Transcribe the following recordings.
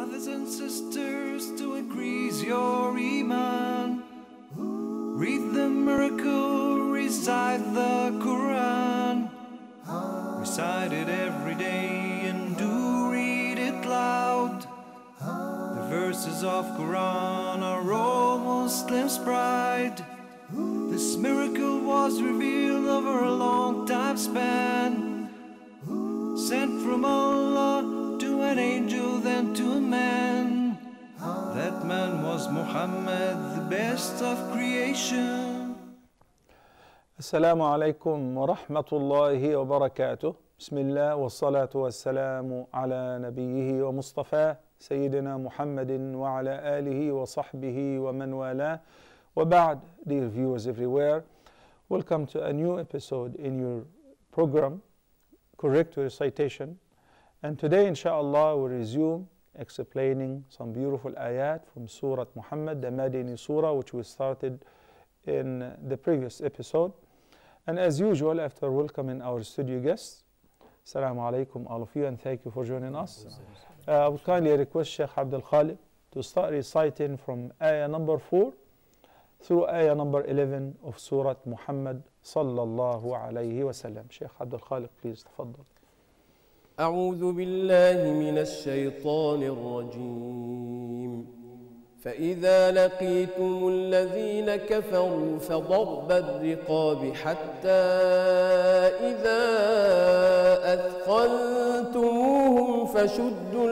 brothers and sisters, to increase your Iman. Read the miracle, recite the Quran. Recite it every day and do read it loud. The verses of Quran are all Muslims' pride. This miracle was revealed over a long time span, sent from Allah to an angel, then to a man. That man was Muhammad, the best of creation. السلام عليكم ورحمة الله وبركاته. بسم الله والصلاة والسلام على نبيه ومصطفاه سيدنا محمد وعلى آله وصحبه ومن والاه. وبعد, dear viewers everywhere, welcome to a new episode in your program, Correct Recitation. And today, inshallah, we'll resume explaining some beautiful ayat from Surah Muhammad, the Madini Surah, which we started in the previous episode. And as usual, after welcoming our studio guests, Assalamu alaikum, all of you, and thank you for joining us. I would kindly request Sheikh Abdul Khaliq to start reciting from ayah number 4 through ayah number 11 of Surah Muhammad sallallahu alayhi wa sallam. Sheikh Abdul Khaliq, please, تفضل. أعوذ بالله من الشيطان الرجيم. فإذا لقيتم الذين كفروا فضرب الرقاب حتى إذا أثخنتموهم فشدوا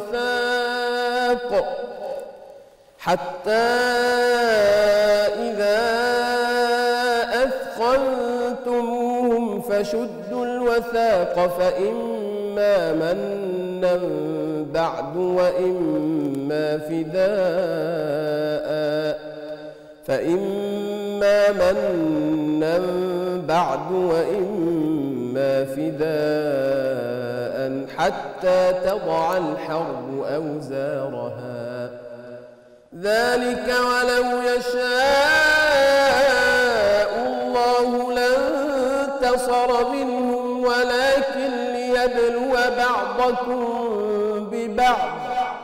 الوثاق فإما منا بعد وإما فداء حتى تضع الحرب أوزارها. ذلك ولو يشاء الله لانتصر منهم ولكن ليبلو بعضكم ببعض.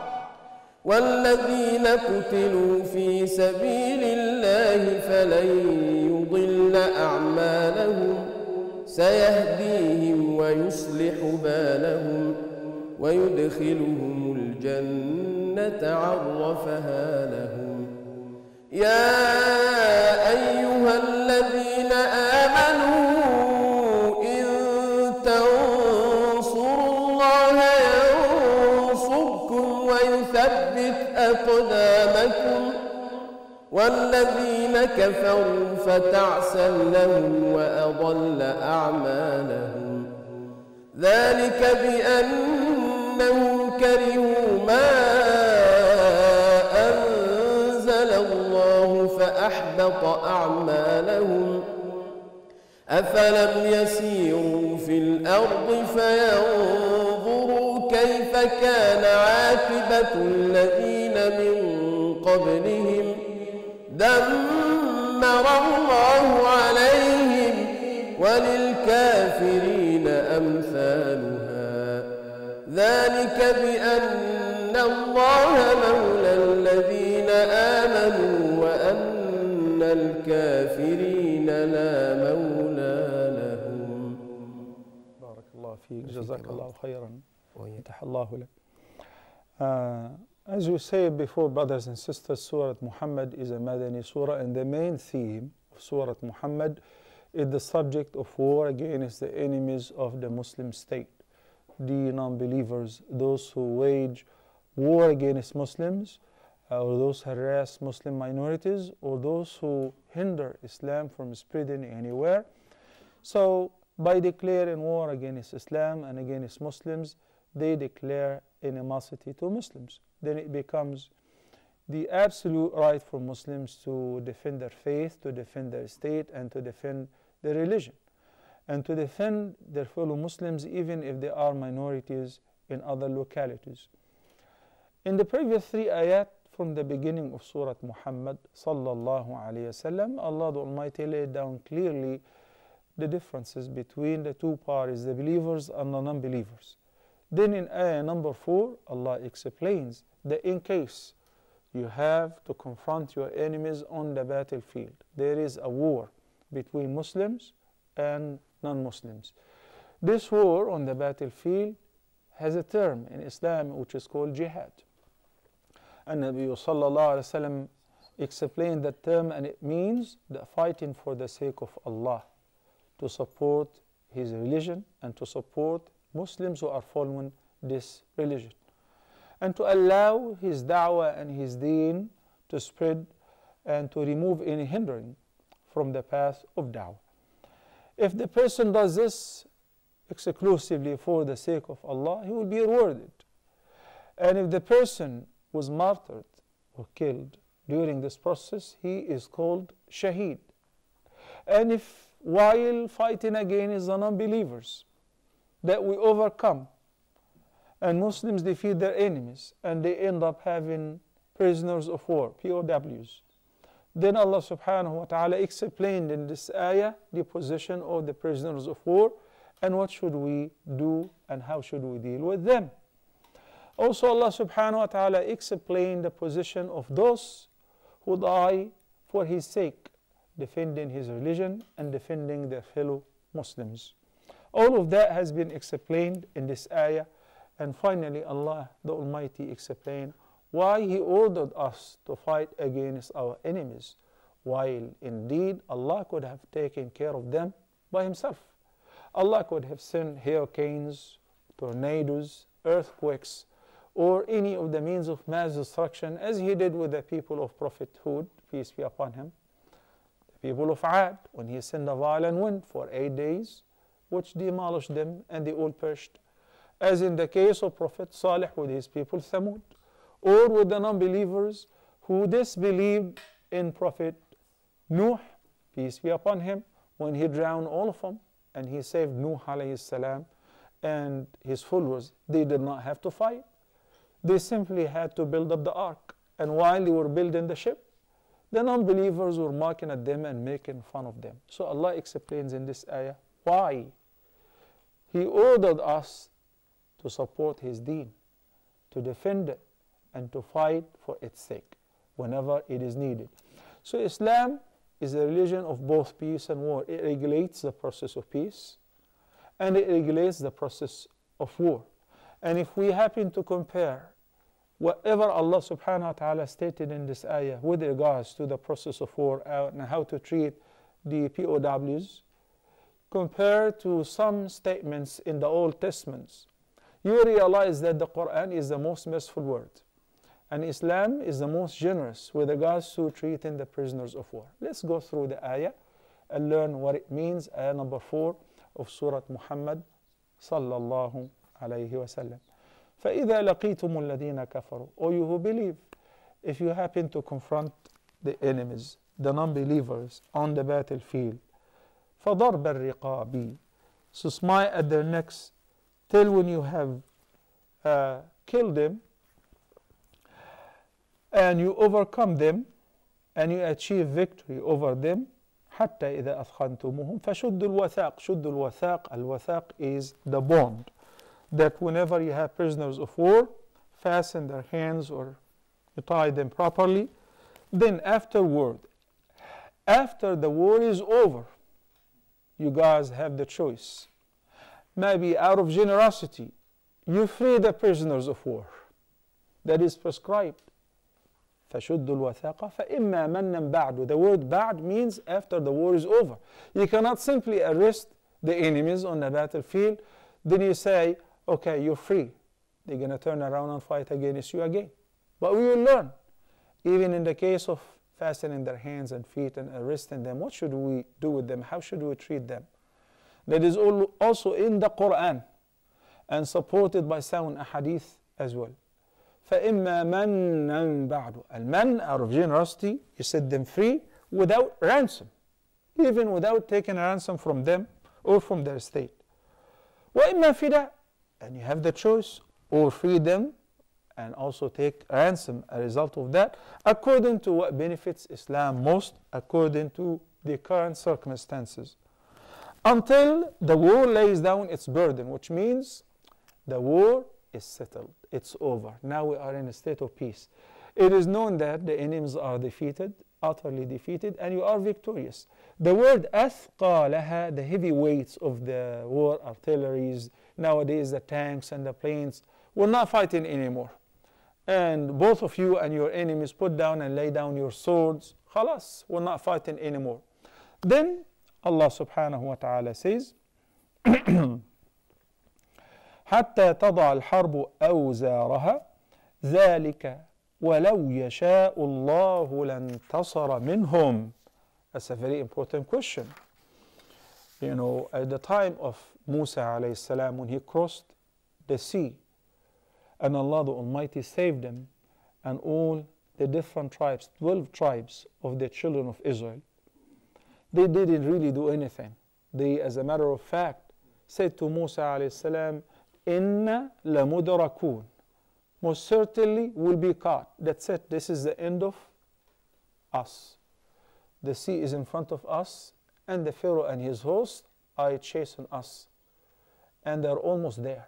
والذين قتلوا في سبيل الله فلن يضل أعمالهم سيهديهم ويصلح بالهم ويدخلهم الجنة عرفها لهم. يا أيها الذين آمنوا إن تنصروا الله ينصركم ويثبت أقدامكم. والذين كفروا فتعسا لهم وأضل أعمالهم. ذلك بأنهم كرهوا ما أنزل الله فأحبط أعمالهم. أفلم يسيروا في الأرض فينظروا كيف كان عاقبة الذين من قبلهم دمر الله عليهم وللكافرين أمثالها. ذلك بأن الله مولى الذين آمنوا وأن الكافرين لا مولى لهم. بارك الله فيك, جزاك الله خيرا, فتح الله لك. As we said before, brothers and sisters, Surah Muhammad is a Madani Surah, and the main theme of Surah Muhammad is the subject of war against the enemies of the Muslim state, the non-believers, those who wage war against Muslims, or those who harass Muslim minorities, or those who hinder Islam from spreading anywhere. So, by declaring war against Islam and against Muslims, they declare animosity to Muslims. Then it becomes the absolute right for Muslims to defend their faith, to defend their state, and to defend their religion, and to defend their fellow Muslims even if they are minorities in other localities. In the previous 3 ayat from the beginning of Surah Muhammad sallallahu alayhi wasallam, Allah the Almighty laid down clearly the differences between the two parties, the believers and the non-believers. Then in ayah number 4, Allah explains that in case you have to confront your enemies on the battlefield, there is a war between Muslims and non-Muslims. This war on the battlefield has a term in Islam which is called jihad. And Nabi sallallahu alaihi wasallam explained that term, and it means the fighting for the sake of Allah, to support His religion and to support Muslims who are following this religion, and to allow His da'wah and His deen to spread and to remove any hindering from the path of da'wah. If the person does this exclusively for the sake of Allah, he will be rewarded. And if the person was martyred or killed during this process, he is called shaheed. And if while fighting against the non-believers that we overcome and Muslims defeat their enemies and they end up having prisoners of war, POWs, then Allah subhanahu wa ta'ala explained in this ayah the position of the prisoners of war and what should we do and how should we deal with them. Also Allah subhanahu wa ta'ala explained the position of those who die for His sake, defending His religion and defending their fellow Muslims. All of that has been explained in this ayah. And finally Allah the Almighty explained why He ordered us to fight against our enemies, while indeed Allah could have taken care of them by Himself. Allah could have sent hurricanes, tornadoes, earthquakes, or any of the means of mass destruction, as He did with the people of Prophet Hud, peace be upon him, the people of Ad, when He sent a violent wind for 8 days, which demolished them and they all perished. As in the case of Prophet Salih with his people Thamud, or with the non-believers who disbelieved in Prophet Nuh, peace be upon him, when he drowned all of them and he saved Nuh alayhi salam and his followers. They did not have to fight. They simply had to build up the ark. And while they were building the ship, the non-believers were mocking at them and making fun of them. So Allah explains in this ayah why He ordered us to support His deen, to defend it, and to fight for its sake whenever it is needed. So Islam is a religion of both peace and war. It regulates the process of peace and it regulates the process of war. And if we happen to compare whatever Allah subhanahu wa ta'ala stated in this ayah with regards to the process of war and how to treat the POWs, compared to some statements in the Old Testaments, you realize that the Quran is the most merciful word. And Islam is the most generous with regards to treating the prisoners of war. Let's go through the ayah and learn what it means. Ayah number 4 of Surah Muhammad sallallahu alayhi wa sallam. فَإِذَا لَقِيتُمُ الَّذِينَ كَفَرُوا, O you who believe, if you happen to confront the enemies, the non-believers on the battlefield, فَضَرْبَ الرِّقَابِ, so smite at their necks till when you have killed them and you overcome them and you achieve victory over them. حتى إذا أثخنتموهم فشدوا الوثاق. شد الوثاق, الوثاق is the bond that whenever you have prisoners of war, fasten their hands or you tie them properly. Then afterward, after the war is over, you guys have the choice. Maybe out of generosity, you free the prisoners of war. That is prescribed. فَشُدُّ الْوَثَاقَ فَإِمَّا مَنًّا بَعْدُ. The word ba'd means after the war is over. You cannot simply arrest the enemies on the battlefield, then you say, okay, you're free. They're going to turn around and fight against you again. But we will learn, even in the case of fastening their hands and feet and arresting them, what should we do with them? How should we treat them? That is also in the Quran and supported by sound ahadith as well. فَإِمَّا مَنًّا بَعْدُ. Al-man, out of generosity, you set them free without ransom, even without taking a ransom from them or from their estate. وَإِمَّا فِدَاء, and you have the choice, or free them and also take ransom as a result of that, according to what benefits Islam most, according to the current circumstances, until the war lays down its burden, which means The war is settled. It's over. Now we are in a state of peace. It is known that the enemies are defeated, utterly defeated, and you are victorious. The word أثقالها, the heavy weights of the war artilleries, nowadays the tanks and the planes, we're not fighting anymore. And both of you and your enemies put down and lay down your swords. Khalas, we're not fighting anymore. Then Allah subhanahu wa ta'ala says, حتى تضع الحرب أوزارها ذلك ولو يشاء الله لانتصر منهم. That's a very important question. You know, at the time of Musa alayhi salam, when he crossed the sea, and Allah the Almighty saved them, and all the different tribes, 12 tribes of the children of Israel, they didn't really do anything. They, as a matter of fact, said to Musa alayhi salam, Inna lamudrakun. Most certainly will be caught. That's it. This is the end of us. The sea is in front of us, and the Pharaoh and his host are chasing us. And they're almost there.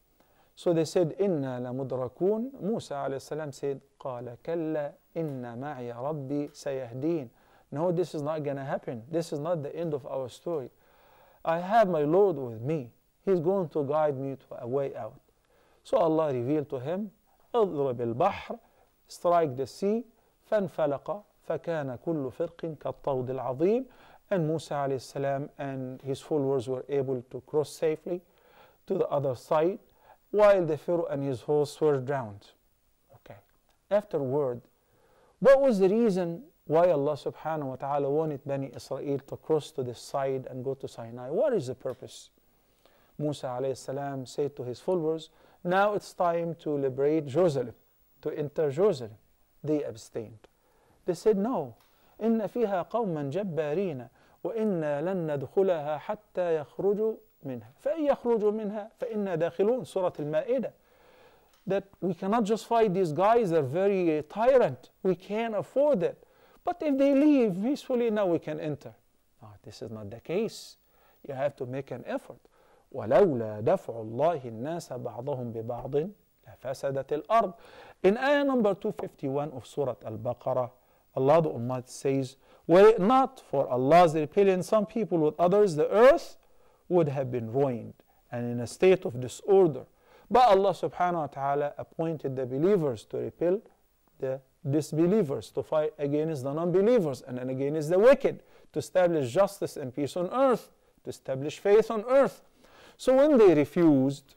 So they said, Inna lamudrakun. Musa alayhi salam said, Qala kalla inna ma'i rabbi sayahdeen. No, this is not going to happen. This is not the end of our story. I have my Lord with me. He's going to guide me to a way out. So Allah revealed to him, اضرب البحر, strike the sea, فانفلق فكان كل فرق كالطود العظيم. And Musa alayhi salam and his followers were able to cross safely to the other side, while the Pharaoh and his hosts were drowned. Okay. Afterward, what was the reason why Allah subhanahu wa ta'ala wanted Bani Israel to cross to this side and go to Sinai? What is the purpose? Musa alayhi salam said to his followers, now it's time to liberate Jerusalem, to enter Jerusalem. They abstained. They said, no. إن فيها قوما جبارين وإنا لن ندخلها حتى يخرجوا منها فإن يخرجوا منها فإنا داخلون. Surah Al-Ma'idah. That we cannot just fight these guys, they're very tyrant. We can't afford it. But if they leave peacefully, now we can enter. No, this is not the case. You have to make an effort. ولولا دفع الله الناس بعضهم ببعض لفسدت الأرض. In ayah number 251 of Surah Al-Baqarah, Allah the Almighty says, were it not for Allah's repelling some people with others, the earth would have been ruined and in a state of disorder. But Allah subhanahu wa ta'ala appointed the believers to repel the disbelievers, to fight against the non-believers and against the wicked, to establish justice and peace on earth, to establish faith on earth. So when they refused,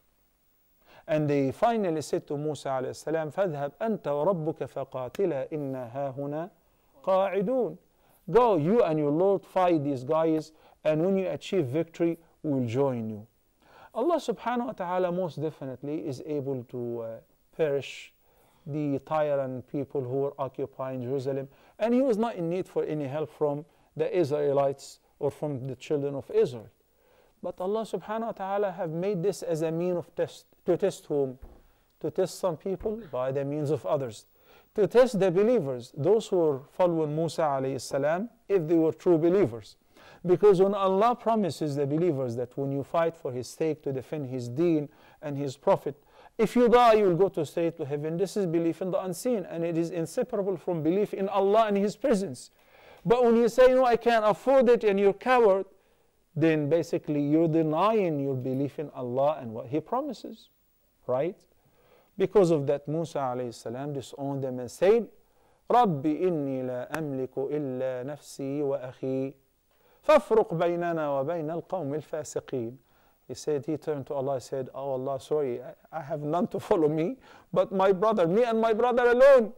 and they finally said to Musa alayhi salam, فَاذْهَبْ أَنْتَ وَرَبُّكَ فَقَاتِلَا إِنَّا هَا هُنَا قَاعِدُونَ. Go, you and your Lord, fight these guys, and when you achieve victory, we'll join you. Allah subhanahu wa ta'ala most definitely is able to perish the tyrant people who were occupying Jerusalem, and he was not in need for any help from the Israelites or from the children of Israel. But Allah subhanahu wa ta'ala have made this as a mean of test. To test whom? To test some people by the means of others. To test the believers, those who were following Musa alayhi salam, if they were true believers. Because when Allah promises the believers that when you fight for His sake to defend His deen and His Prophet, if you die, you will go to straight to heaven. This is belief in the unseen, and it is inseparable from belief in Allah and His presence. But when you say, no, I can't afford it, and you're a coward, then basically you're denying your belief in Allah and what He promises, right? Because of that, Musa alayhi salam disowned them and said, رَبِّ إِنِّي لَا أَمْلِكُ إِلَّا نَفْسِي وَأَخِي فَافْرُقْ بَيْنَنَا وَبَيْنَ الْقَوْمِ الْفَاسِقِينَ. He said, he turned to Allah and said, oh Allah, sorry, I have none to follow me, but my brother, me and my brother alone.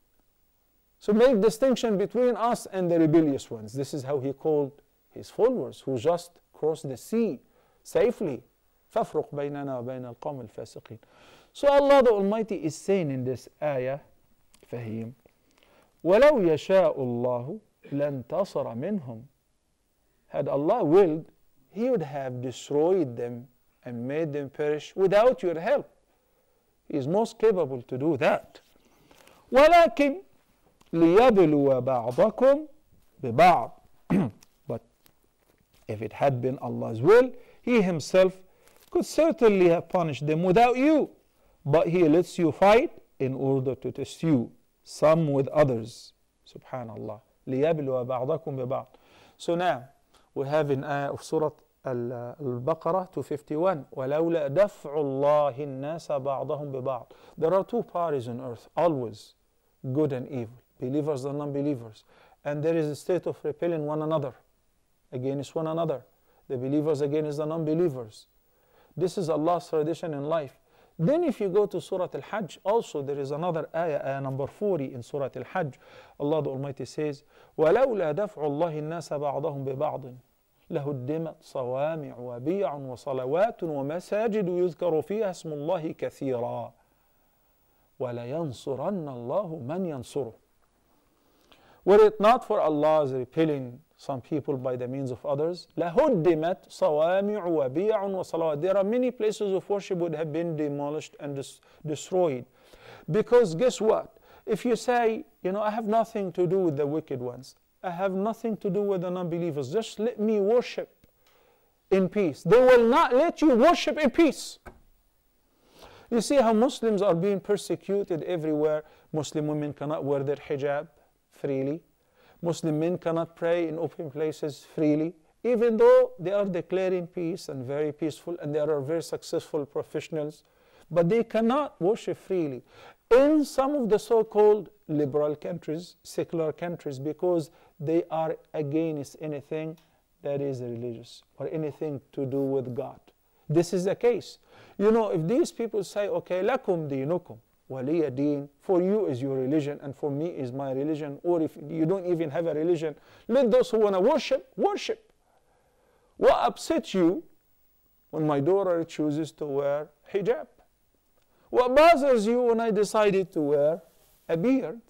So make distinction between us and the rebellious ones. This is how He called His followers who just crossed the sea safely. فَافْرُقْ بَيْنَنَا وَبَيْنَ الْقَوْمِ الْفَاسِقِينَ. So Allah the Almighty is saying in this ayah, فَهِيم وَلَوْ يَشَاءُ اللَّهُ لَانْتَصَرَ مِنْهُمْ. Had Allah willed, He would have destroyed them and made them perish without your help. He is most capable to do that. وَلَكِنْ لِيَبْلُوَ بَعْضَكُمْ بِبَعْضٍ. But if it had been Allah's will, He Himself could certainly have punished them without you. But He lets you fight in order to test you, some with others. Subhanallah. لِيَبْلُوَ بَعْضَكُمْ بِبَعْضٍ. So now, we have in ayah of Surah Al-Baqarah 251, وَلَوْلَا دَفْعُ اللَّهِ النَّاسَ بَعْضَهُمْ بِبَعْضٍ. There are two parties on earth, always, good and evil, believers and non-believers. And there is a state of repelling one another, against one another. The believers against the non-believers. This is Allah's tradition in life. Then if you go to Surah Al-Hajj, also there is another ayah, ayah number 40 in Surah Al-Hajj. Allah the Almighty says, وَلَوْلَا دَفْعُ اللَّهِ النَّاسَ بَعْضَهُمْ بِبَعْضٍ لَهُدِّمَتْ صَوَامِعُ وَبِيَعٌ وَصَلَوَاتٌ وَمَسَاجِدُ يُذْكَرُ فِيهَا اسْمُ اللَّهِ كَثِيرًا وَلَيَنْصُرَنَّ اللَّهُ مَنْ يَنْصُرُهُ. Were it not for Allah's repelling some people by the means of others, لَهُدِّمَتْ صَوَامِعُ وَبِيَعٌ وَصَلَوَاتٌ. There are many places of worship would have been demolished and destroyed. Because guess what? If you say, I have nothing to do with the wicked ones, I have nothing to do with the non-believers, just let me worship in peace. They will not let you worship in peace. You see how Muslims are being persecuted everywhere. Muslim women cannot wear their hijab freely. Muslim men cannot pray in open places freely, even though they are declaring peace and very peaceful and they are very successful professionals, but they cannot worship freely in some of the so-called liberal countries, secular countries, because they are against anything that is religious or anything to do with God. This is the case. If these people say, okay, lakum dinukum waliya deen, for you is your religion and for me is my religion, or if you don't even have a religion, let those who want to worship, worship. What upsets you when my daughter chooses to wear hijab? What bothers you when I decided to wear a beard?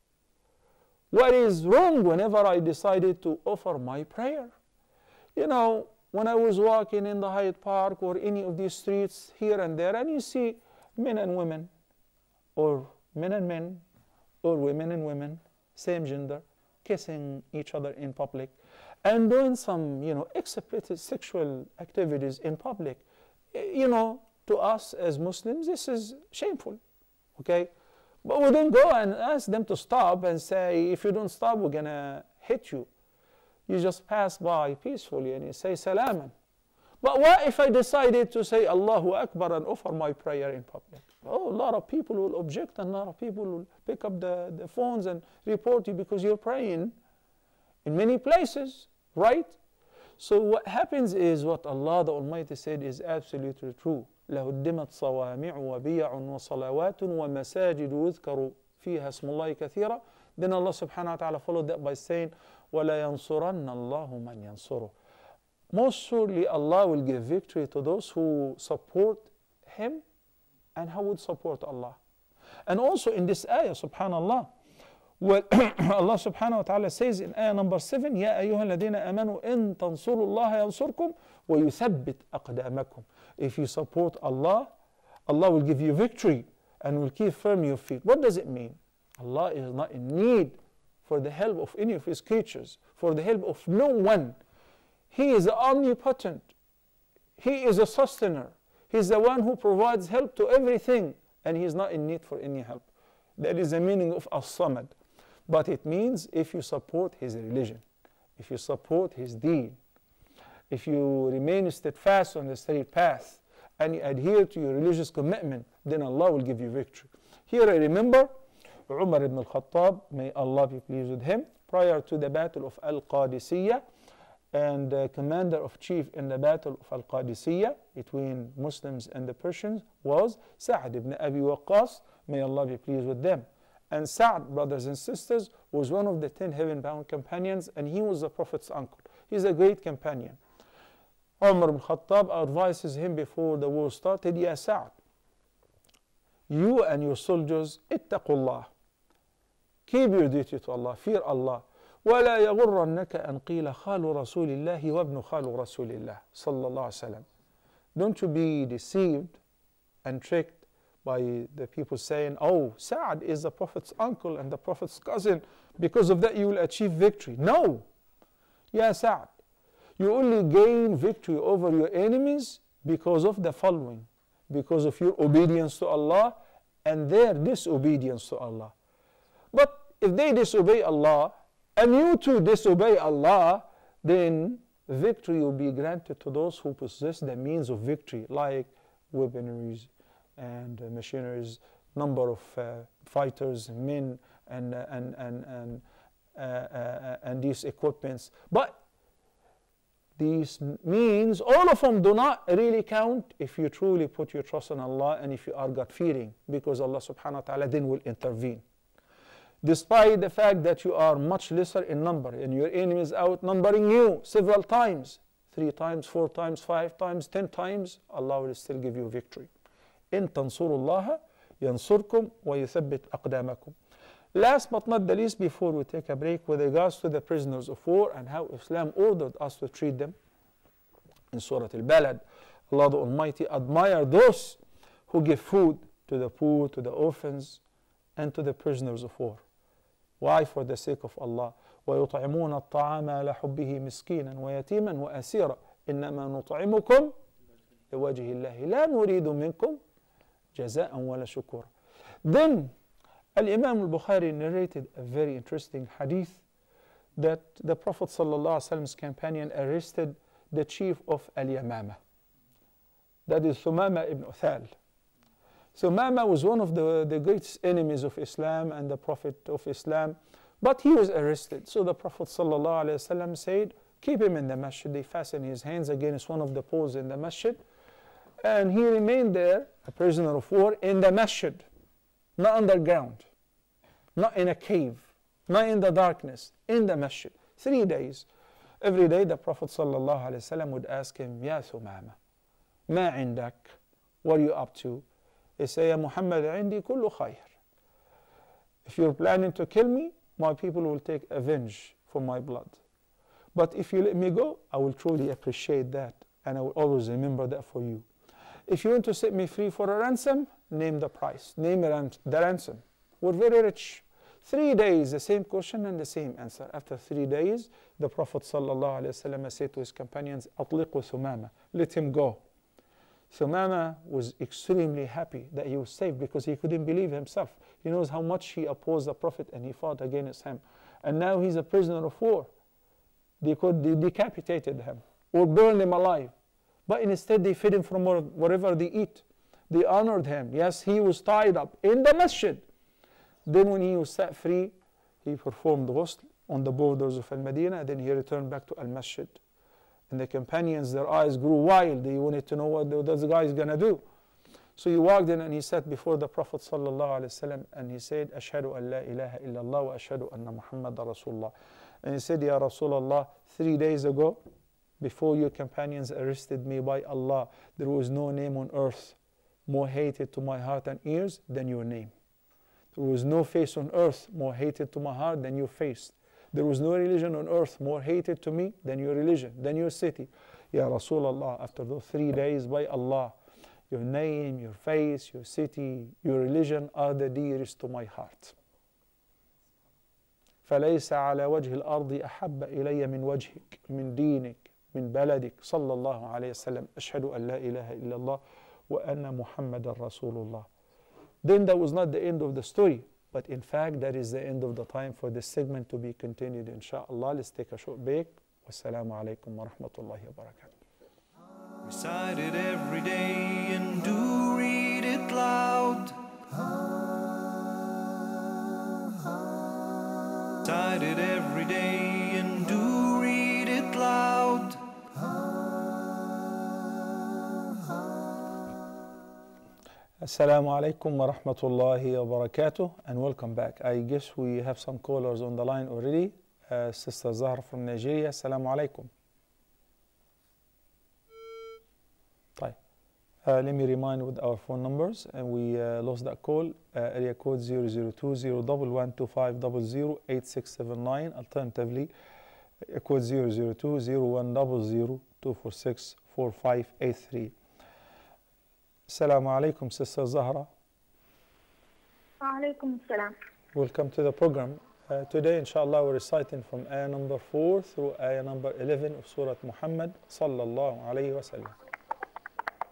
What is wrong whenever I decided to offer my prayer? When I was walking in the Hyde Park or any of these streets here and there, and you see men and women, or men and men, or women and women, same gender, kissing each other in public, and doing some, explicit sexual activities in public, to us as Muslims, this is shameful, okay? But we don't go and ask them to stop and say, if you don't stop, we're gonna hit you. You just pass by peacefully and you say salaman. But what if I decided to say Allahu Akbar and offer my prayer in public? Oh, a lot of people will object and a lot of people will pick up the phones and report you because you're praying in many places, right? So what happens is what Allah the Almighty said is absolutely true. لَهُدِّمَتْ صَوَامِعُ وَبِيَعٌ وَصَلَوَاتٌ وَمَسَاجِدُ يُذْكَرُ فِيهَا اسْمُ اللَّهِ كَثِيرًا. Then Allah subhanahu wa ta'ala followed that by saying, وَلَيَنْصُرَنَّ اللَّهُ مَنْ يَنْصُرُهُ. Most surely Allah will give victory to those who support Him and who would support Allah. And also in this ayah, subhanallah, Allah subhanahu wa ta'ala says in ayah number 7, يَا أَيُّهَا الَّذِينَ آمَنُوا إِن تَنْصُرُوا اللَّهَ يَنْصُرْكُمْ وَيُثَبِّتْ أَقْدَامَكُمْ. If you support Allah, Allah will give you victory and will keep firm your feet. What does it mean? Allah is not in need for the help of any of His creatures, for the help of no one. He is omnipotent. He is a sustainer. He is the one who provides help to everything, and He is not in need for any help. That is the meaning of As-Samad. But it means if you support His religion, if you support His deen, if you remain steadfast on the straight path, and you adhere to your religious commitment, then Allah will give you victory. Here I remember Umar ibn al-Khattab, may Allah be pleased with him, prior to the battle of Al-Qadisiyah, and the commander of chief in the battle of Al-Qadisiyah between Muslims and the Persians was Sa'd ibn Abi Waqqas, may Allah be pleased with them. And Sa'd, brothers and sisters, was one of the 10 heaven-bound companions, and he was the Prophet's uncle. He's a great companion. Umar ibn Khattab advises him before the war started, Ya Sa'd, you and your soldiers, ittaqullah, keep your duty to Allah, fear Allah. وَلَا يَغُرَّنَّكَ أَنْ قِيلَ خَالُ رَسُولِ اللَّهِ وَابْنُ خَالُ رَسُولِ اللَّهِ صلى الله عليه وسلم. Don't you be deceived and tricked by the people saying, oh, Sa'd is the Prophet's uncle and the Prophet's cousin, because of that you will achieve victory. No! Ya Sa'd, you only gain victory over your enemies because of the following, because of your obedience to Allah and their disobedience to Allah. But if they disobey Allah and you too disobey Allah, then victory will be granted to those who possess the means of victory, like weaponries and machineries, number of fighters, men, and these equipments. But these means, all of them do not really count if you truly put your trust in Allah and if you are God-fearing, because Allah subhanahu wa ta'ala then will intervene. Despite the fact that you are much lesser in number and your enemy is outnumbering you several times, 3 times, 4 times, 5 times, 10 times, Allah will still give you victory. إن تنصروا الله ينصركم ويثبت أقدامكم. Last but not the least, before we take a break, with regards to the prisoners of war and how Islam ordered us to treat them, in Surah Al-Balad, Allah the Almighty admired those who give food to the poor, to the orphans, and to the prisoners of war. Why? For the sake of Allah. وَيُطْعِمُونَ الطَّعَامَ عَلَى حُبِّهِ مِسْكِينًا وَيَتِيمًا وَأَسِيرًا إِنَّمَا نُطْعِمُكُمْ لِوَجْهِ اللَّهِ لَا نُرِيدُ مِنكُمْ جَزَاءً وَلَا شُكُورًا. Then Al-Imam al-Bukhari narrated a very interesting hadith that the Prophet ﷺ's companion arrested the chief of Al-Yamama. That is Thumama ibn Uthal. Thumama was one of the greatest enemies of Islam and the Prophet of Islam, but he was arrested. So the Prophet ﷺ said, keep him in the masjid. They fastened his hands against one of the poles in the masjid, and he remained there, a prisoner of war, in the masjid, not underground, not in a cave, not in the darkness, in the masjid. 3 days. Every day the Prophet ﷺ would ask him, Ya Thumama, ma indak? What are you up to? He say, Ya Muhammad, indi kullu khayr. If you're planning to kill me, my people will take revenge for my blood. But if you let me go, I will truly appreciate that, and I will always remember that for you. If you want to set me free for a ransom, name the price, name the ransom. We're very rich. 3 days, the same question and the same answer. After 3 days, the Prophet ﷺ said to his companions, أطلقوا Thumama, let him go. Thumama was extremely happy that he was saved because he couldn't believe himself. He knows how much he opposed the Prophet and he fought against him. And now he's a prisoner of war. They decapitated him or burned him alive. But instead they fed him from whatever they eat. They honored him. Yes, he was tied up in the masjid. Then when he was set free, he performed ghusl on the borders of Al-Madinah. Then he returned back to Al-Masjid. And the companions, their eyes grew wild. They wanted to know what this guy is going to do. So he walked in and he sat before the Prophet ﷺ and he said, Ashhadu an la ilaha illallah wa ashhadu anna Muhammadan Rasulullah. And he said, Ya Rasulullah, 3 days ago, before your companions arrested me by Allah, there was no name on earth more hated to my heart and ears than your name. There was no face on earth more hated to my heart than your face. There was no religion on earth more hated to me than your religion, than your city. Ya Rasulullah, after those 3 days, by Allah, your name, your face, your city, your religion are the dearest to my heart. فليس على وجه الأرض أحب إلي من وجهك من دينك من بلدك صلى الله عليه وسلم أشهد أن لا إله إلا الله وأن محمد رسول الله. Then that was not the end of the story, but in fact that is the end of the time for this segment to be continued, inshallah. Let's take a short break. Wassalamu alaikum wa rahmatullahi wa barakatuh. Recite it every day and do read it loud. Recite it every day and do read it loud. Assalamu alaikum wa rahmatullahi wa barakatuh, and welcome back. I guess we have some callers on the line already. Sister Zahra from Nigeria. Assalamu alaikum. Let me remind with our phone numbers, and we lost that call. Area code 002-011-2500-8679. Alternatively, code 002-0100-246-4583. Assalamu alaikum, Sister Zahra. Alaikum assalam. Welcome to the program. Today, inshallah, we're reciting from ayah number 4 through ayah number 11 of Surah Muhammad sallallahu alayhi wa sallam.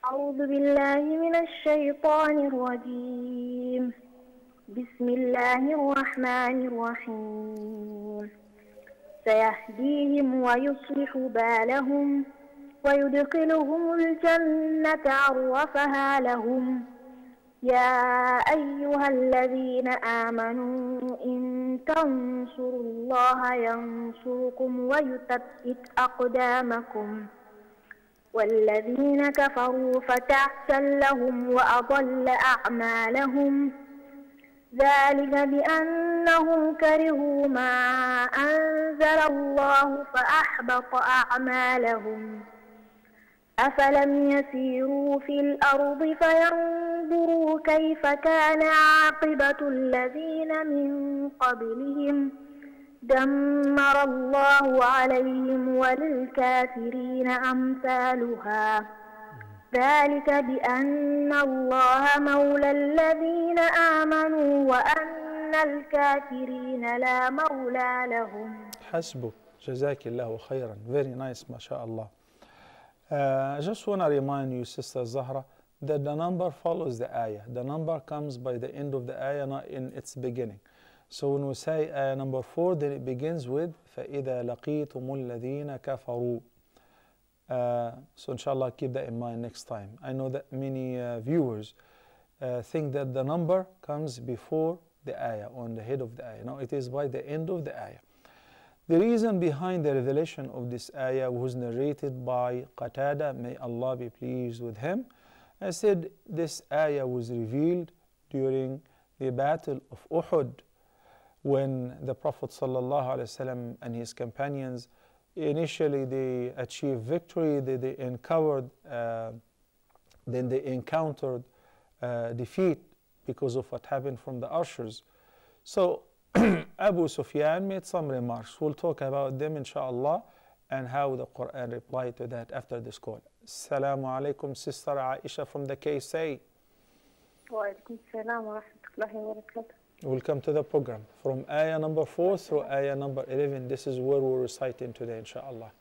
أعوذ بالله من الشيطان الرجيم. بسم الله الرحمن الرحيم. سيهديهم ويصلح بالهم ويدخلهم الجنة عرفها لهم. يا أيها الذين آمنوا إن تنصروا الله ينصركم ويثبت أقدامكم. والذين كفروا فتعسا لهم وأضل أعمالهم. ذلك بأنهم كرهوا ما أنزل الله فأحبط أعمالهم. أفلم يسيروا في الأرض فينظروا كيف كان عاقبة الذين من قبلهم. دمر الله عليهم وللكافرين أمثالها. ذلك بأن الله مولى الذين آمنوا وأن الكافرين لا مولى لهم. حسبك. جزاك الله خيرا. Very nice, ما شاء الله. I just want to remind you, Sister Zahra, that the number follows the ayah. The number comes by the end of the ayah, not in its beginning. So when we say ayah number 4, then it begins with فَإِذَا لَقِيتُمُ الَّذِينَ كَفَرُوا. So inshallah, keep that in mind next time. I know that many viewers think that the number comes before the ayah, on the head of the ayah. No, it is by the end of the ayah. The reason behind the revelation of this ayah was narrated by Qatada, may Allah be pleased with him. I said this ayah was revealed during the battle of Uhud, when the Prophet ﷺ and his companions initially they achieved victory, they encountered defeat because of what happened from the archers. So Abu Sufyan made some remarks. We'll talk about them inshallah and how the Quran replied to that after this call. Assalamu alaikum, Sister Aisha from the KSA. Wa alaikum salam wa rahmatullahi wa barakatuh. Welcome to the program. From ayah number 4 through ayah number 11, this is where we're reciting today, inshallah.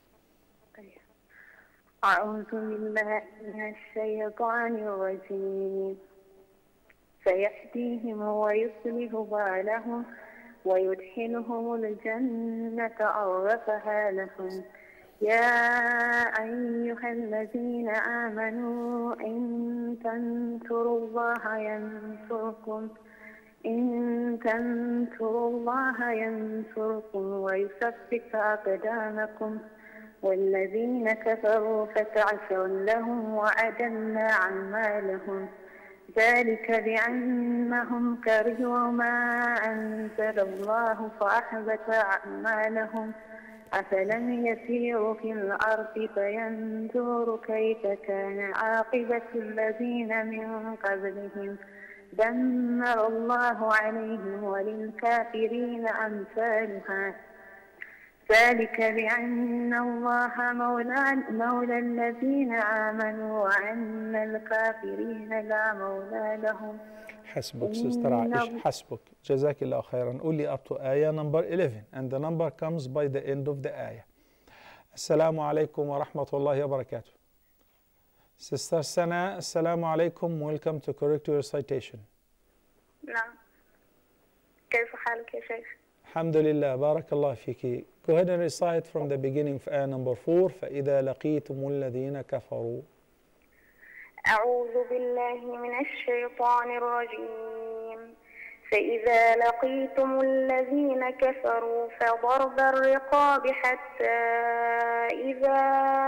أعوذ بالله من الشيطان الرجيم. سيهديهم ويصلح بالهم ويدخلهم الجنة عرفها لهم. يا أيها الذين آمنوا إن تنصروا الله ينصركم. إن تنصروا الله ينصركم ويثبت أقدامكم. والذين كفروا فتعسوا لهم وأضل أعمالهم. ذلك بأنهم كرهوا ما أنزل الله فأحبط أعمالهم. أفلم يسيروا في الأرض فينظروا كيف كان عاقبة الذين من قبلهم. دمر الله عليهم وللكافرين أمثالها. ذلك بأن الله مولى الذين آمنوا وأن الكافرين لا مولى لهم. حسبك Sister Aisha, حسبك. جزاك الله خيرا. Only up to ayah number 11 and the number comes by the end of the ayah. Assalamu alaikum wa rahmatullahi wa barakatuh. Sister Sana, assalamu alaikum. Welcome to Correct Your Recitation. نعم. كيف حالك يا شيخ؟ الحمد لله. بارك الله فيك. Go ahead and recite from the beginning of ayah number 4. فإذا لقيتم الذين كفروا. أعوذ بالله من الشيطان الرجيم. فإذا لقيتم الذين كفروا فضرب الرقاب حتى إذا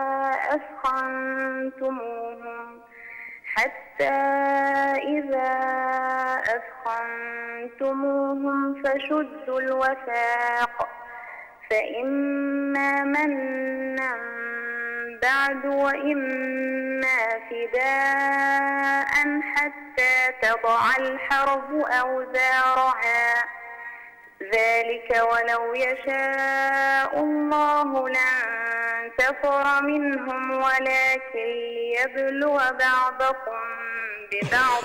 أثخنتموهم فشدوا الوثاق فإما منا بعد وإما فداء حتى تضع الحرب أوزارها. ذلك ولو يشاء الله لانتصر منهم ولكن ليبلو بعضكم ببعض.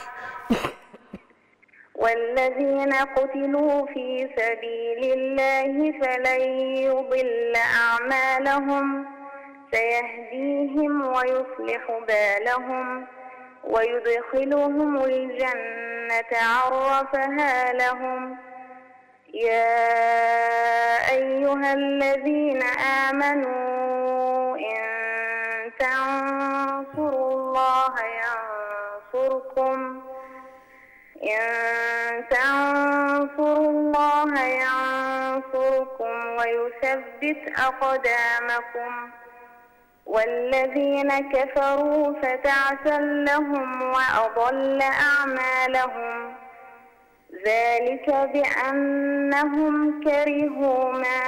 والذين قتلوا في سبيل الله فلن يضل أعمالهم. سيهديهم ويصلح بالهم ويدخلهم الجنة عرفها لهم. يا أيها الذين آمنوا إن تنصروا الله ينصركم ويثبت أقدامكم. والذين كفروا فتعسا لهم وأضل أعمالهم. ذلك بأنهم كرهوا ما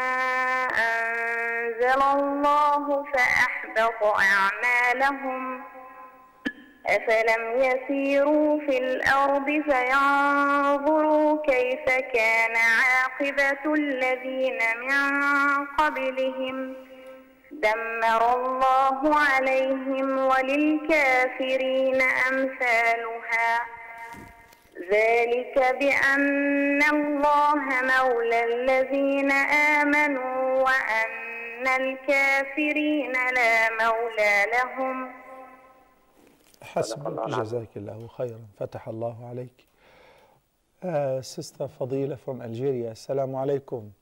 أنزل الله فأحبط أعمالهم. أفلم يسيروا في الأرض فينظروا كيف كان عاقبة الذين من قبلهم دمر الله عليهم وللكافرين أمثالها. ذلك بأن الله مولى الذين آمنوا وأن الكافرين لا مولى لهم. حسبك، جزاك الله خيرا، فتح الله عليك. Sister Fadila from Algeria, Assalamu alaikum.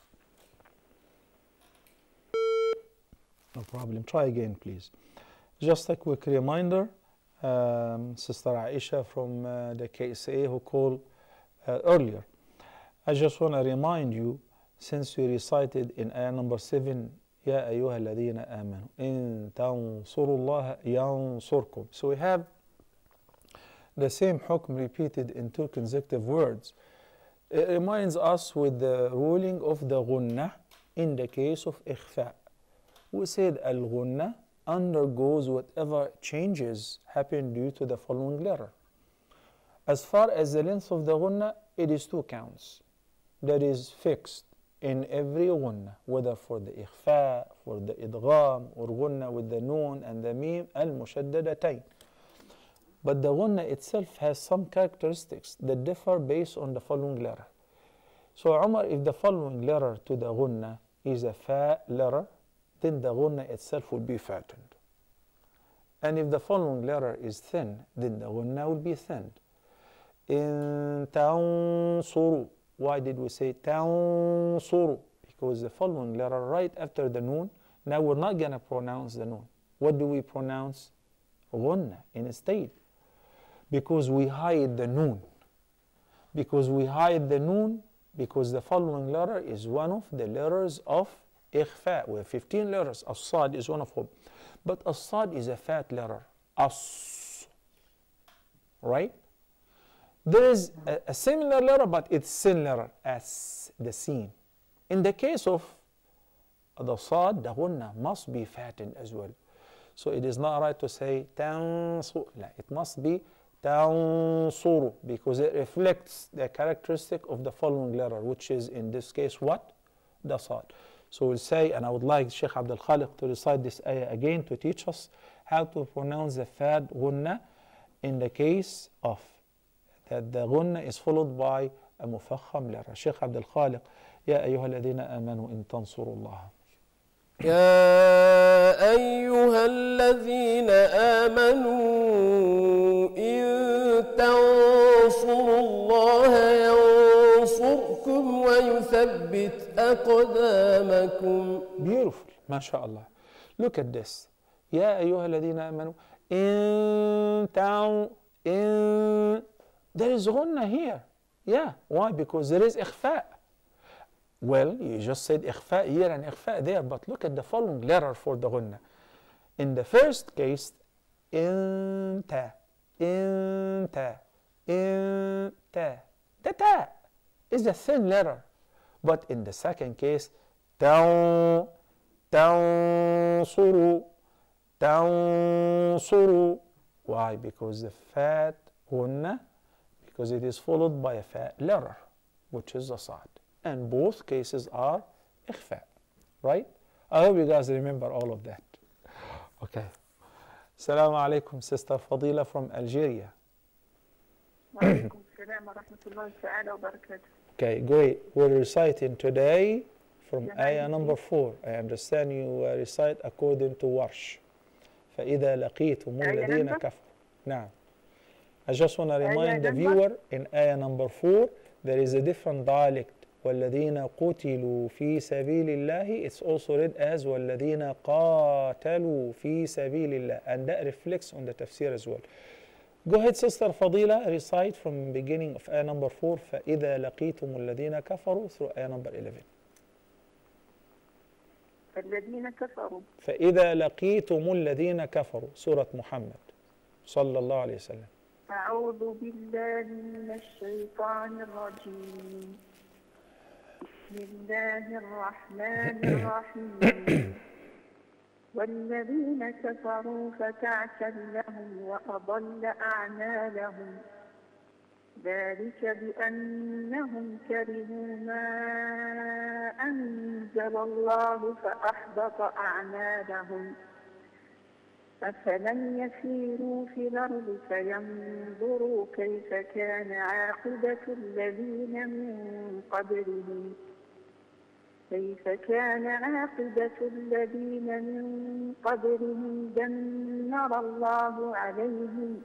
No problem, try again please. Just a quick reminder, Sister Aisha from the KSA who called earlier. I just want to remind you, since we recited in ayah number 7, يا أيها الذين آمنوا إن تنصروا الله ينصركم. So we have the same hukm repeated in 2 consecutive words. It reminds us with the ruling of the ghunnah in the case of ikhfa. We said al-ghunnah undergoes whatever changes happen due to the following letter. As far as the length of the ghunnah, it is 2 counts. That is fixed in every ghunnah, whether for the ikhfa, for the idgham, or ghunnah with the noon and the mim al-mushaddadatayn. But the ghunnah itself has some characteristics that differ based on the following letter. So Umar, if the following letter to the ghunnah is a fa letter, then the ghunnah itself will be fattened. And if the following letter is thin, then the ghunnah will be thinned. In tansuru. Why did we say tansuru? Because the following letter right after the noon, now we're not going to pronounce the noon. What do we pronounce? Ghunnah instead. Because we hide the noon. Because we hide the noon, because the following letter is one of the letters of ikhfa. We have 15 letters. As-sad is one of them. But as-sad is a fat letter. As. Right? There is a similar letter, but it's sin letter as the sin. In the case of the sad, the ghunnah must be fattened as well. So it is not right to say tansur. It must be tansuru, because it reflects the characteristic of the following letter, which is in this case what? The sad. So we'll say, and I would like Sheikh Abdul Khaliq to recite this ayah again to teach us how to pronounce the fat ghunnah in the case of that the ghunnah is followed by a mufakham letter. Sheikh Abdul Khaliq, يا أيها الذين آمنوا إن تنصروا الله. يا أيها الذين آمنوا إن تنصروا الله ينصركم ويثبت أقدامكم. Beautiful, ما شاء الله. Look at this. يا أيها الذين آمنوا إن there is ghunnah here. Yeah, why? Because there is ikhfa. Well, you just said ikhfa here and ikhfa there, but look at the following letter for the ghunnah. In the first case, inta. The ta is a thin letter. But in the second case, tansuru. Why? Because the fat ghunnah, because it is followed by a fat letter, which is the sad. And both cases are ikhfa, right? I hope you guys remember all of that. Okay. Assalamu alaikum, Sister Fadila from Algeria. وعليكم السلام ورحمة الله تعالى وبركاته. Okay, great. We're reciting today from ayah number 4. I understand you recite according to Warsh. فإذا لقيتم الذين كفروا. نعم. I just want to remind the viewer in ayah number 4 there is a different dialect. والذين قتلوا في سبيل الله, it's also read as والذين قاتلوا في سبيل الله, and that reflects on the tafsir as well. Go ahead, Sister Fadila, recite from beginning of ayah number 4 فإذا لقيتم الذين كفروا through ayah number 11. الذين كفروا فإذا لقيتم الذين كفروا سورة محمد صلى الله عليه وسلم. أعوذ بالله من الشيطان الرجيم. بسم الله الرحمن الرحيم. والذين كفروا فتعسا لهم وأضل أعمالهم ذلك بأنهم كرهوا ما أنزل الله فأحبط أعمالهم أفلم يسيروا في الأرض فينظروا كيف كان عاقبة الذين من قبلهم دمر الله عليهم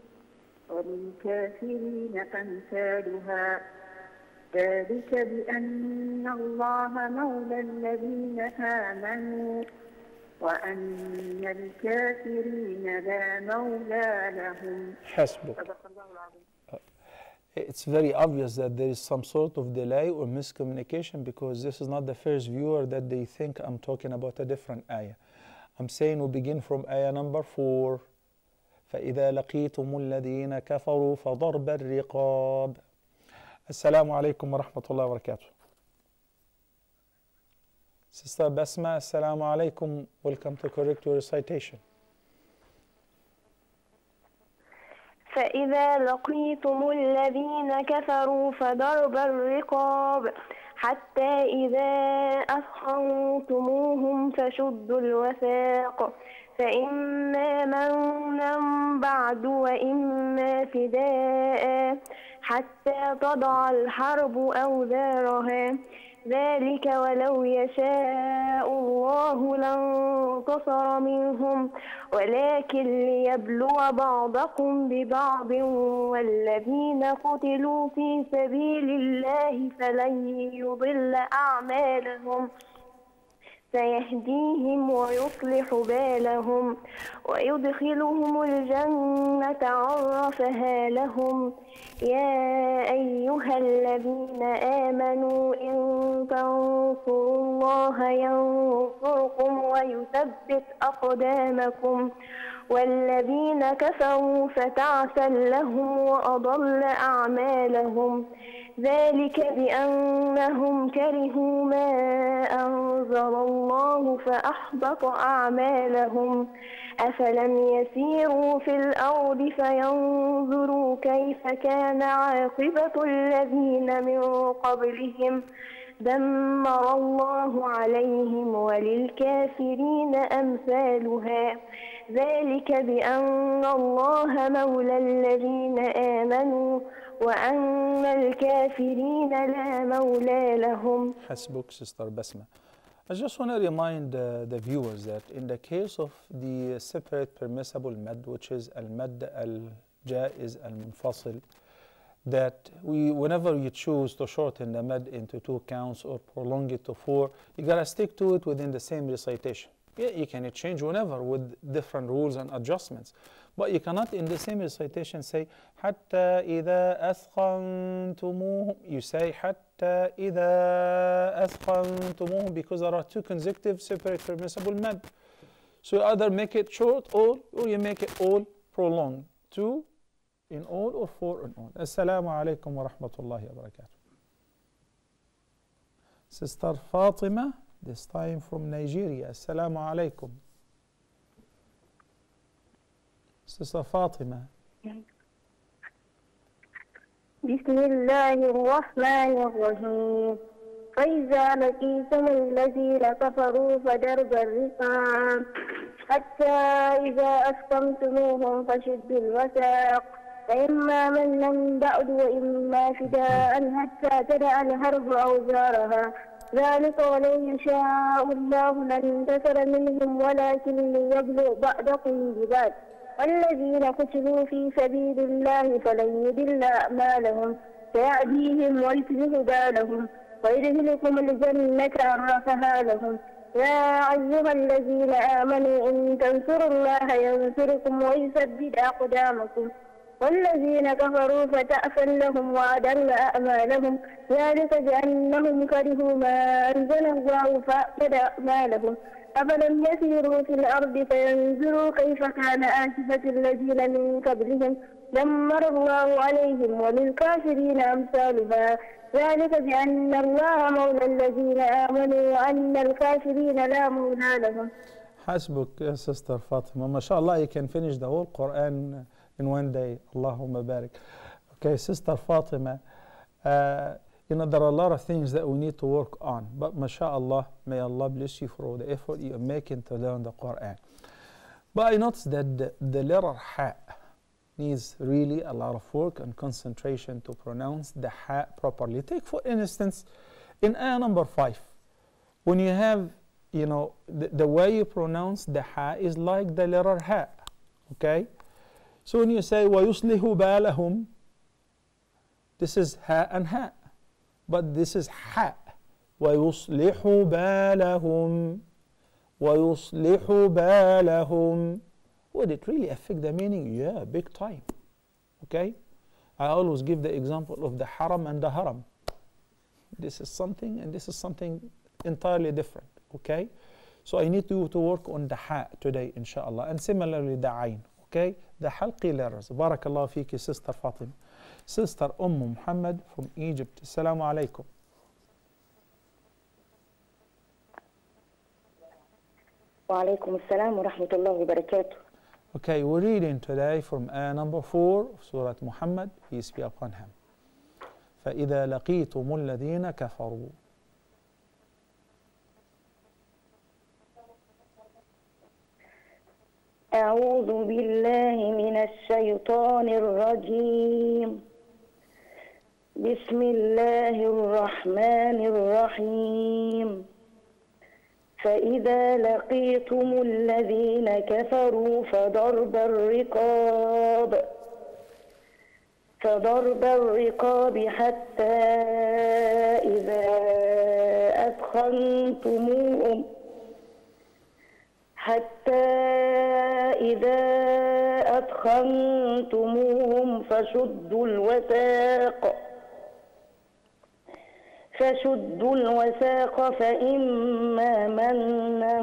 وللكافرين أمثالها ذلك بأن الله مولى الذين آمنوا وأن الكافرين لا مولى لهم. حسبك. It's very obvious that there is some sort of delay or miscommunication because this is not the first viewer that they think I'm talking about a different ayah. I'm saying we begin from ayah number 4. فإذا لقيتم الذين كفروا فضرب الرقاب. السلام عليكم ورحمة الله وبركاته. Sister Basma, Assalamu alaikum. Welcome to correct your recitation. فإذا لقيتم الذين كفروا فضرب الرقاب حتى إذا أثخنتموهم فشدوا الوثاق فإما منا بعد وإما فداء حتى تضع الحرب أوزارها ذلك ولو يشاء الله لانتصر منهم ولكن ليبلو بعضكم ببعض والذين قتلوا في سبيل الله فلن يضل أعمالهم سيهديهم ويصلح بالهم ويدخلهم الجنة عرفها لهم يا أيها الذين آمنوا إن تنصروا الله ينصركم ويثبت أقدامكم والذين كفروا فتعسا لهم وأضل أعمالهم ذلك بأنهم كرهوا ما أنزل الله فأحبط أعمالهم أفلم يسيروا في الأرض فينظروا كيف كان عاقبة الذين من قبلهم دمر الله عليهم وللكافرين أمثالها ذلك بأن الله مولى الذين آمنوا وأن الكافرين لا مولى لهم. حسبك, Sister Basma. I just want to remind the viewers that in the case of the separate permissible mad, which is al-mad al-jaiz al-munfasil, that whenever you choose to shorten the mad into 2 counts or prolong it to 4, you gotta stick to it within the same recitation. Yeah, you can change whenever with different rules and adjustments, but you cannot in the same recitation say حتى إذا أثخنتموهم. You say حتى إذا أثخنتموهم because there are 2 consecutive separate permissible mad. So you either make it short or you make it all prolonged. 2 in all or 4 in all. Assalamu alaikum wa rahmatullahi wa barakatuh. Sister Fatima, this time from Nigeria. Assalamu alaikum. Sister Fatima. بسم الله الرحمن الرحيم فإذا لقيتم الذين كفروا فضرب الرقاب حتى إذا أثخنتموهم فشدوا الوثاق فإما منا بعد وإما فداء حتى تدع الحرب أوزارها ذلك ولو يشاء الله لانتصر منهم ولكن ليبلو بعضكم ببعض والذين قتلوا في سبيل الله فلن يضل أعمالهم سيهديهم ويصلح بالهم ويدخلكم الجنة عرفها لهم يا أيها الذين آمنوا إن تنصروا الله ينصركم ويثبت أقدامكم والذين كفروا فتأسا لهم وأضل أعمالهم ذلك بأنهم كرهوا ما أنزل الله فأبد أعمالهم أفلم يسيروا في الأرض فينظروا كيف كان عاقبة الذين من قبلهم دمر الله عليهم وللكافرين أمثالها ذلك بأن الله مولى الذين آمنوا وأن الكافرين لا مولى لهم. حسبك يا sister Fatima. MashaAllah, you can finish the whole Quran in one day. Allahumma barik. Okay, sister Fatima, you know, there are a lot of things that we need to work on, but MashaAllah, may Allah bless you for all the effort you're making to learn the Quran. But I noticed that the letter Ha needs really a lot of work and concentration to pronounce the Ha properly. Take for instance, in ayah number 5, when you have, you know, the way you pronounce the Ha is like the letter Ha, okay? So when you say وَيُصْلِحُ بَالَهُمْ, this is Ha and Ha, but this is Ha. وَيُصْلِحُ بَالَهُمْ وَيُصْلِحُ بَالَهُمْ. Would it really affect the meaning? Yeah, big time. Okay? I always give the example of the haram and the haram. This is something and this is something entirely different. Okay? So I need you to work on the Ha today, inshallah. And similarly, the Ain. Okay? The halqi letters. Barakallah fiki, sister Fatima. Sister Muhammad from Egypt. Assalamu alaikum. Wa alaikum assalam wa rahmatullahi wa barakatuh. Okay, we're reading today from ayah number 4 of Surah Muhammad, peace be upon him. فَإِذَا لَقِيتُمُ الَّذِينَ كَفَرُوا. أعوذ بالله من الشيطان الرجيم. بسم الله الرحمن الرحيم. فإذا لقيتم الذين كفروا فضرب الرقاب حتى إذا أثخنتموهم فشدوا الوثاق فإما منا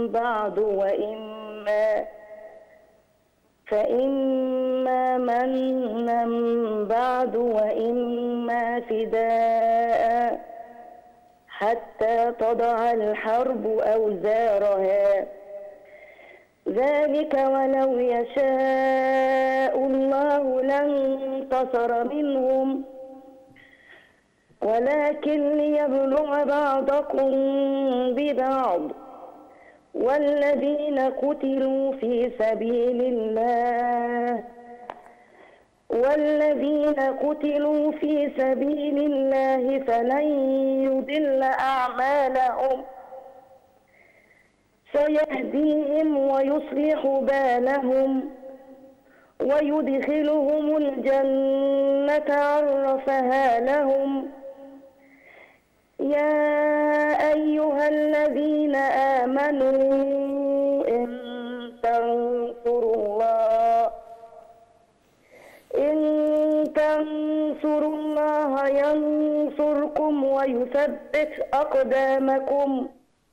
بعد وإما فداء حتى تضع الحرب أوزارها ذلك ولو يشاء الله لانتصر منهم ولكن ليبلو بعضكم ببعض والذين قتلوا في سبيل الله فلن يضل أعمالهم سيهديهم ويصلح بالهم ويدخلهم الجنة عرفها لهم يا أيها الذين آمنوا إن تنصروا الله ينصركم ويثبت أقدامكم.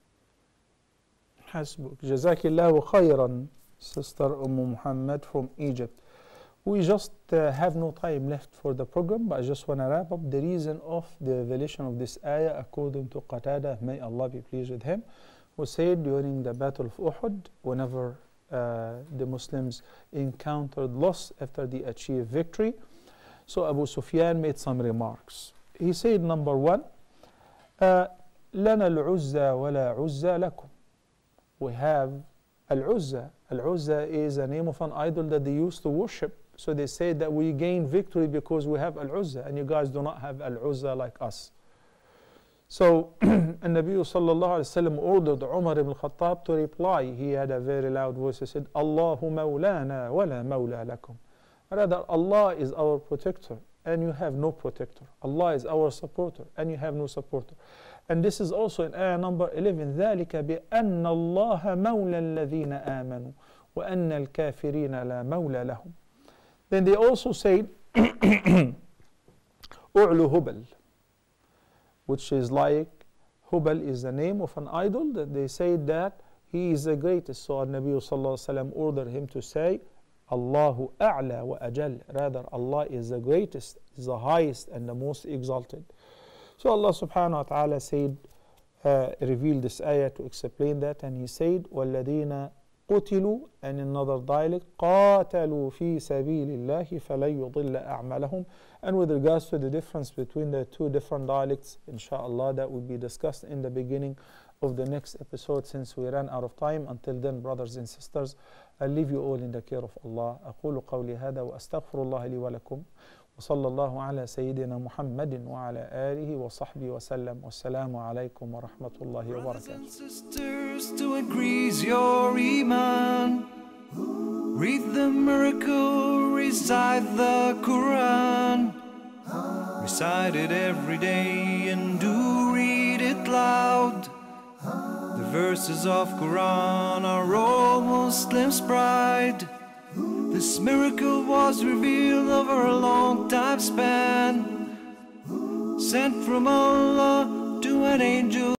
حسبك. Jazakillahu khairan, Sister Muhammad from Egypt. We just have no time left for the program, but I just want to wrap up the reason of the revelation of this ayah according to Qatada, may Allah be pleased with him, who said during the Battle of Uhud, whenever the Muslims encountered loss after they achieved victory, so Abu Sufyan made some remarks. He said, number one, لَنَا الْعُزَّى وَلَا عُزَّى لَكُمْ. We have Al-Uzza. Al-Uzza is a name of an idol that they used to worship. So they say that we gain victory because we have Al-Uzza, and you guys do not have Al-Uzza like us. So, Nabi sallallahu alayhi wa sallam ordered Umar ibn Khattab to reply. He had a very loud voice. He said, Allahu mawlana wa la mawla lakum. Rather, Allah is our protector and you have no protector. Allah is our supporter and you have no supporter. And this is also in ayah number 11. ذَلِكَ بِأَنَّ اللَّهَ مَوْلَى الَّذِينَ آمَنُوا وَأَنَّ الْكَافِرِينَ لَا مَوْلَى لَهُمْ. Then they also said, أُعْلُ هُبَلْ, which is like, Hubal is the name of an idol, that they say that he is the greatest. So Nabi sallallahu alayhi wa sallam ordered him to say, Allahu a'la wa ajal. Rather, Allah is the greatest, is the highest and the most exalted. So Allah subhanahu wa ta'ala said, revealed this ayah to explain that, and He said, وَالَّذِينَ قُتِلُوا, and in another dialect, قَاتَلُوا فِي سَبِيلِ اللَّهِ فَلَن يُضِلَّ أَعْمَالَهُم. And with regards to the difference between the two different dialects, inshallah, that will be discussed in the beginning of the next episode, since we ran out of time. Until then, brothers and sisters, I leave you all in the care of Allah. أقول قولي هذا وأستغفر الله لي ولكم. وصلى الله على سيدنا محمد وعلى آله وصحبه وسلم. والسلام عليكم ورحمة الله وبركاته. Brothers and sisters, to increase your iman, read the miracle, recite the Quran. Recite it every day and do read it loud. The verses of Quran are all Muslims' pride. This miracle was revealed over a long time span, sent from Allah to an angel